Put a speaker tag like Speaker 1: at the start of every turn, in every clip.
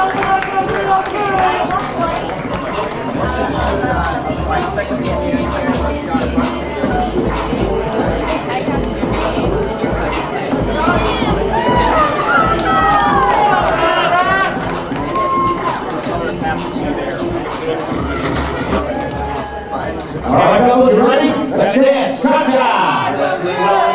Speaker 1: All right, couples, you ready? Let's dance. Cha-cha!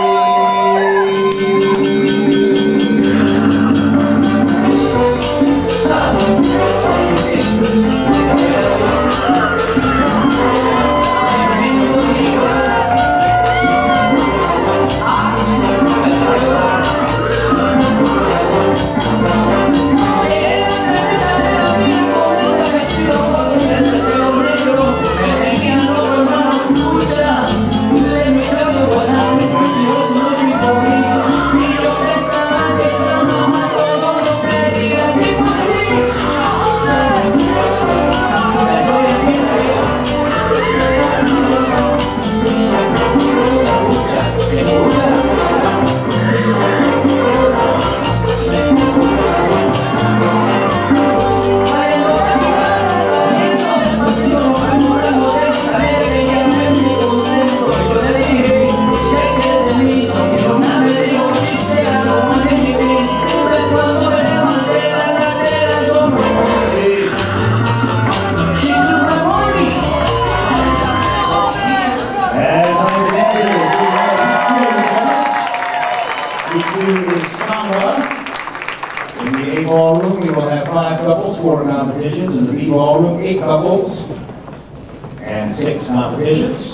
Speaker 1: In the A ballroom, we will have 5 couples, 4 competitions. In the B ballroom, 8 couples and 6 competitions.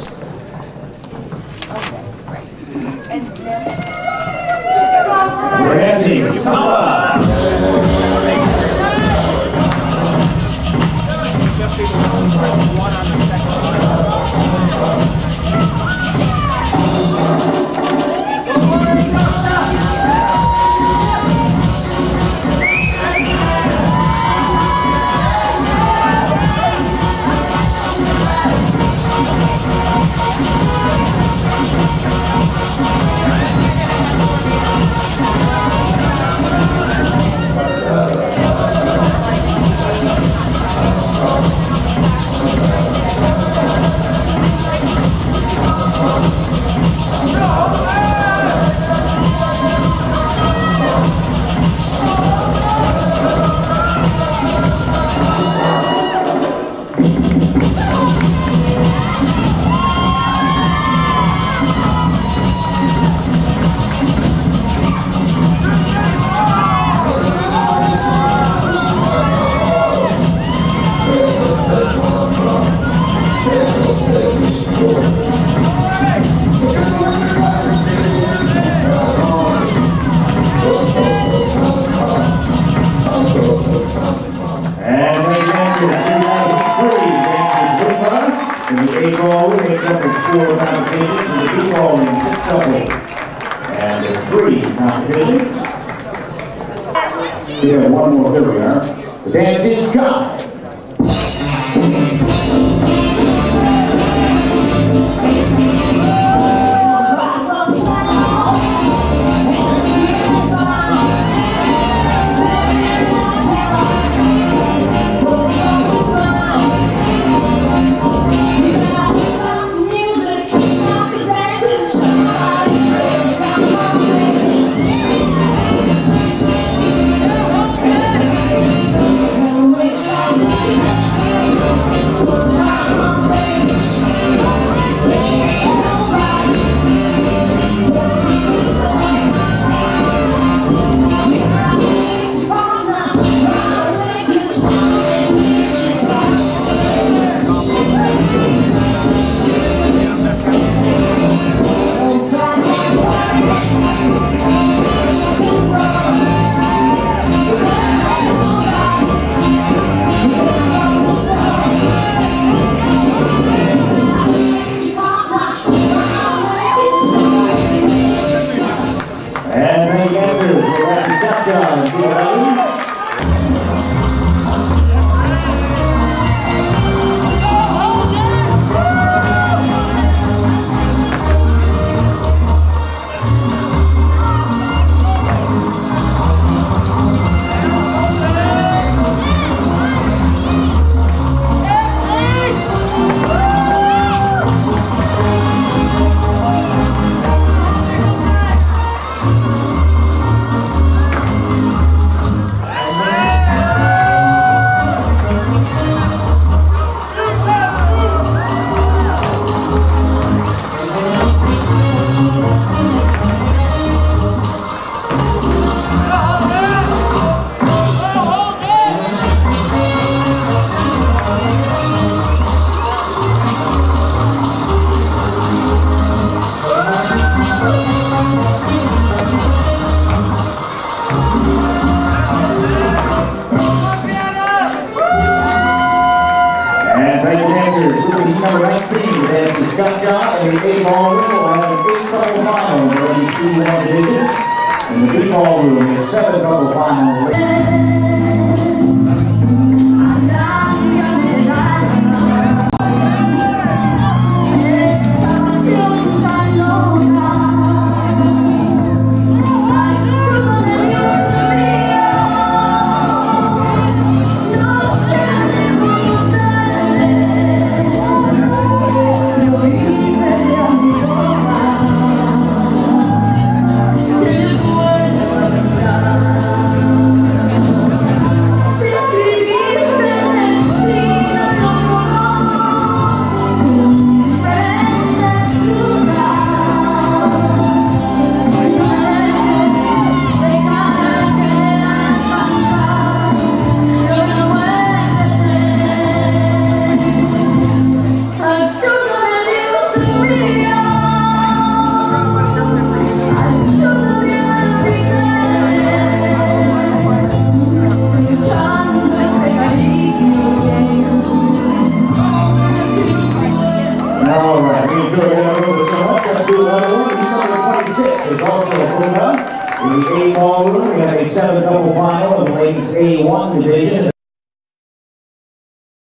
Speaker 1: We're dancing samba. In the A ballroom, we have 4 competitions. In the B ballroom, 6 couples and 3 competitions. We have one more. Here we are. The dance is Jive.
Speaker 2: Stop.
Speaker 1: shot in the A ballroom will have an 8-couple final in the ladies D1 division. In the B ballroom, we have 7-couple final. All right, we enjoyed that over so much. Let's do another one. Number 26 is also a home run. In the A ballroom, we have a 7-couple final in the ladies A1 division.